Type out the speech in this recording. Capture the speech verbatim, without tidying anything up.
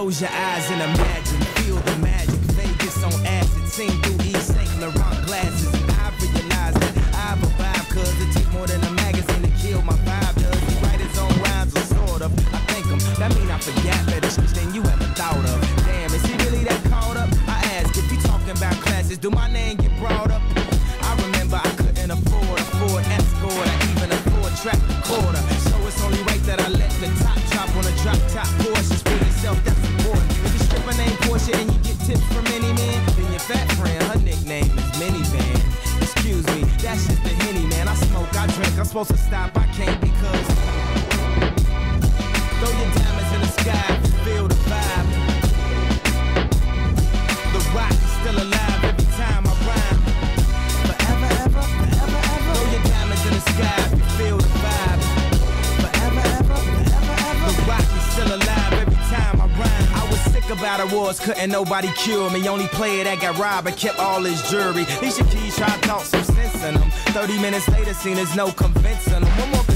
Close your eyes and imagine, feel the magic. Vegas on acid, seen through Yves Saint Laurent glasses. And I realize that I survive, cause it takes more than a magazine to kill my vibe. Does he write his own rhymes or sort of? I think him, that mean I forget better shit than you ever thought of. Damn, is he really that caught up? I ask if he talking about classes, do my name get brought up? I remember I couldn't afford a Ford Escort or even a Ford track recorder. So it's only right that I let the top drop on a drop top Porsche. For yourself, that's important. If you strip a name Porsche and you get tips from any man, then your fat friend, her nickname is Minivan. Excuse me, that's just the Henny, man. I smoke, I drink, I'm supposed to stop, I can't because throw your diamonds in the sky, feel the vibe. The rock is still alive every time I rhyme. Forever, ever, forever, ever. Throw your diamonds in the sky, feel the vibe. Forever, ever, forever, ever. The rock is still alive every time I rhyme. I was sick about awards, couldn't nobody cure me. Only player that got robbed and kept all his jewelry. Alicia Keys tried to talk some sense in him. Thirty minutes later, seen there's no convincing him. One more